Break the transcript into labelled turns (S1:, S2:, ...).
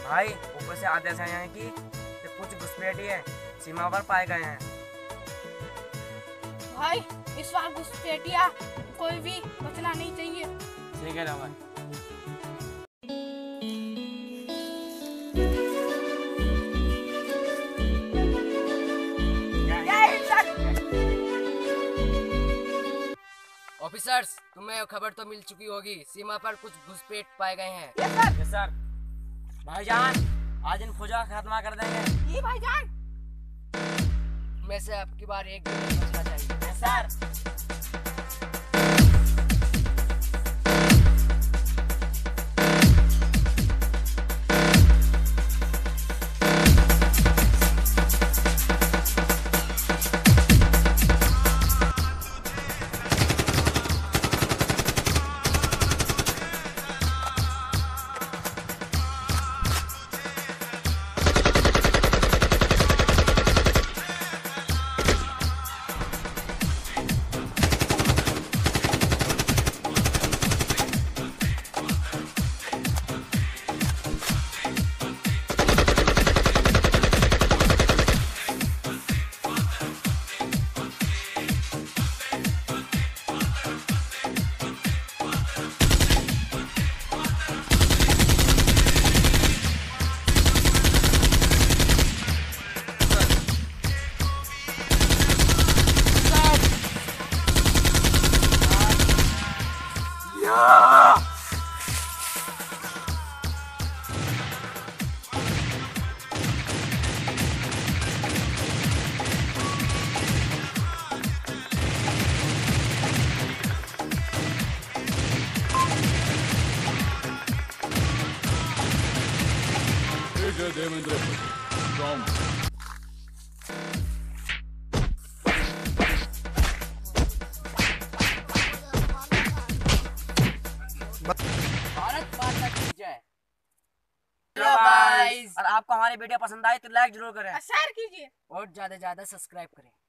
S1: भाई ऊपर से आदेश आए हैं कि कुछ घुसपैठिए सीमा पर पाए गए हैं।
S2: भाई इस बार घुसपैठिया कोई भी बचना नहीं चाहिए।
S1: ठीक है भाई।
S3: ऑफिसर्स, तुम्हें खबर तो मिल चुकी होगी, सीमा पर कुछ घुसपैठ पाए गए हैं।
S1: Yes sir. भाईजान आज इन फौजा का खात्मा कर देंगे।
S2: ये भाईजान
S3: में से आपकी बार एक दिन नहीं बचना चाहिए।
S1: Yes sir.
S4: Devendra from
S3: Bharat माता की जय।
S1: और आपको हमारी वीडियो पसंद आई तो लाइक जरूर करें,
S2: शेयर कीजिए
S3: और ज्यादा सब्सक्राइब करें।